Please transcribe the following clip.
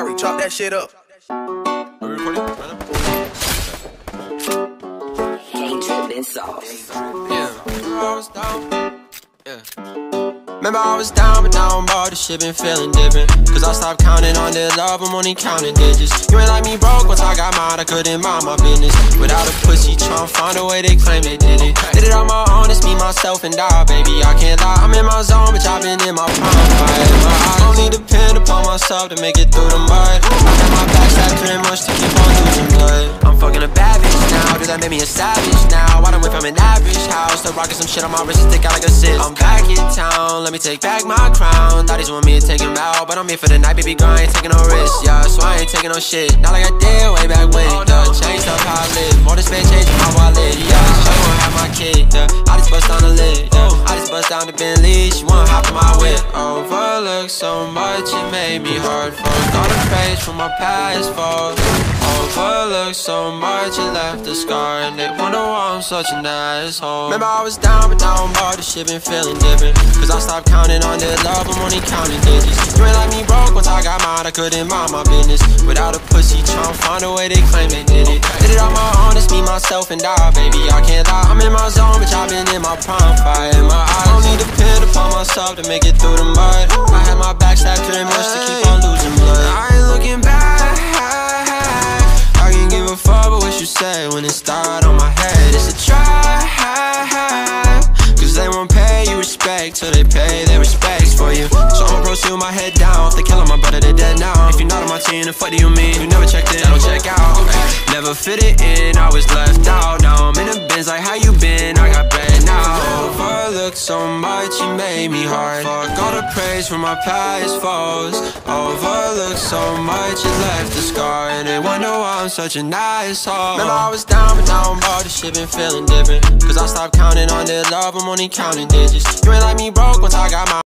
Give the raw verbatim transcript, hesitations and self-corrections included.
Kyrie, chop that shit up. Are we recording right now? Ain't drippin' sauce. Yeah. Remember I was down. Yeah. Remember I was down, but now I'm bored. This shit been feeling different. Cause I stopped counting on their love, I'm only counting digits. You ain't like me broke, once I got mine, I couldn't mind my business. Without a pussy, tryna find a way they claim they did it. Did it on my own, it's me, myself, and I, baby, I can't lie. I'm in my zone, but I've been in my prime. Fire in my eyes, only depend upon myself to make it through the mud. I got my back stacked pretty much to keep on losing blood. I'm fucking a bad bitch now, does that make me a savage now? I done went from an average house to rocking some shit on my wrist and stick out like a cyst. I'm back in town, let me take back my crown. Thought want me to take him out, but I'm here for the night, baby girl, I ain't taking no risks. Yeah, so I ain't taking no shit, not like I did way back when. Yeah, changed up how I live, more than space changed how I live. Yeah, she wanna have my kid, yeah, I just bust down the lid, yeah, I just bust down the Bentley, she wanna hop in my whip. Overlooked so much, it made me hard for all the praise from my past faults. Overlooked so much, it left a scar, and they wonder why I'm such an asshole. Remember I was down, but now I'm bored, this shit been feeling different. Cause I stopped counting on their love, I'm only counting digits. You ain't like me broke, once I got mine, I couldn't mind my business. Without a pussy, tryna find a way they claim they did it. Did it on my own, it's me, myself, and I, baby, I can't lie. I'm in my zone, bitch, I've been in my prime. Fire in my eyes, only depend upon myself to make it through the mud. I had my back stacked pretty much to keep on losing blood. I ain't looking back, I can't give a fuck about what you say when it start on my head. It's a try, cause they won't pay you respect till they pay their respects for you. So I'ma proceed with my head down. If they killing my brother, they dead now. If you're not on my team, then fuck do you mean? You never checked in, I don't check out. Never fit it in, I was left out. Now I'm in the bins like how you been, I got bread now. Overlooked so much, you made me hard. Fuck all the praise from my past foes. Overlooked so much, it left a scar, and they wonder why I'm such an asshole. Remember I was down, but now I'm bored, this shit been feeling different. Cause I stopped counting on their love, I'm only counting digits. You ain't like me broke, once I got my